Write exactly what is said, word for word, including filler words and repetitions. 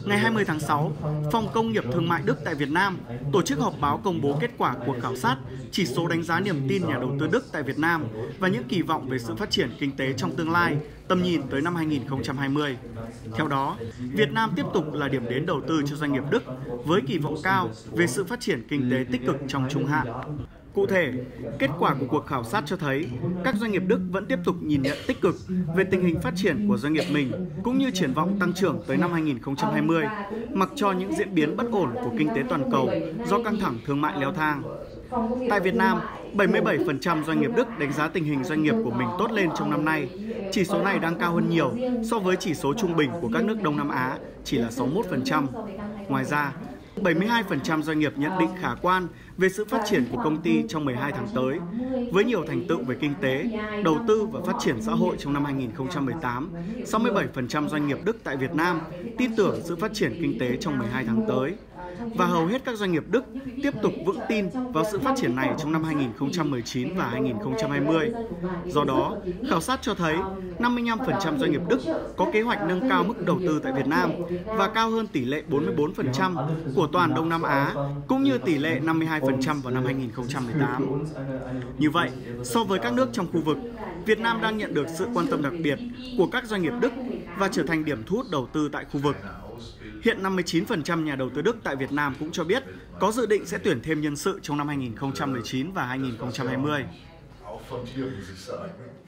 Ngày hai mươi tháng sáu, Phòng Công nghiệp Thương mại Đức tại Việt Nam tổ chức họp báo công bố kết quả cuộc khảo sát chỉ số đánh giá niềm tin nhà đầu tư Đức tại Việt Nam và những kỳ vọng về sự phát triển kinh tế trong tương lai, tầm nhìn tới năm hai nghìn không trăm hai mươi. Theo đó, Việt Nam tiếp tục là điểm đến đầu tư cho doanh nghiệp Đức với kỳ vọng cao về sự phát triển kinh tế tích cực trong trung hạn. Cụ thể, kết quả của cuộc khảo sát cho thấy các doanh nghiệp Đức vẫn tiếp tục nhìn nhận tích cực về tình hình phát triển của doanh nghiệp mình cũng như triển vọng tăng trưởng tới năm hai nghìn không trăm hai mươi, mặc cho những diễn biến bất ổn của kinh tế toàn cầu do căng thẳng thương mại leo thang. Tại Việt Nam, bảy mươi bảy phần trăm doanh nghiệp Đức đánh giá tình hình doanh nghiệp của mình tốt lên trong năm nay. Chỉ số này đang cao hơn nhiều so với chỉ số trung bình của các nước Đông Nam Á, chỉ là sáu mươi mốt phần trăm. Ngoài ra, bảy mươi hai phần trăm doanh nghiệp nhận định khả quan về sự phát triển của công ty trong mười hai tháng tới, với nhiều thành tựu về kinh tế, đầu tư và phát triển xã hội trong năm hai nghìn không trăm mười tám. sáu mươi bảy phần trăm doanh nghiệp Đức tại Việt Nam tin tưởng sự phát triển kinh tế trong mười hai tháng tới. Và hầu hết các doanh nghiệp Đức tiếp tục vững tin vào sự phát triển này trong năm hai nghìn không trăm mười chín và hai nghìn không trăm hai mươi. Do đó, khảo sát cho thấy năm mươi lăm phần trăm doanh nghiệp Đức có kế hoạch nâng cao mức đầu tư tại Việt Nam và cao hơn tỷ lệ bốn mươi bốn phần trăm của toàn Đông Nam Á, cũng như tỷ lệ năm mươi hai phần trăm vào năm hai nghìn không trăm mười tám. Như vậy, so với các nước trong khu vực, Việt Nam đang nhận được sự quan tâm đặc biệt của các doanh nghiệp Đức và trở thành điểm thu hút đầu tư tại khu vực. Hiện năm mươi chín phần trăm nhà đầu tư Đức tại Việt Nam cũng cho biết có dự định sẽ tuyển thêm nhân sự trong năm hai nghìn không trăm mười chín và hai nghìn không trăm hai mươi.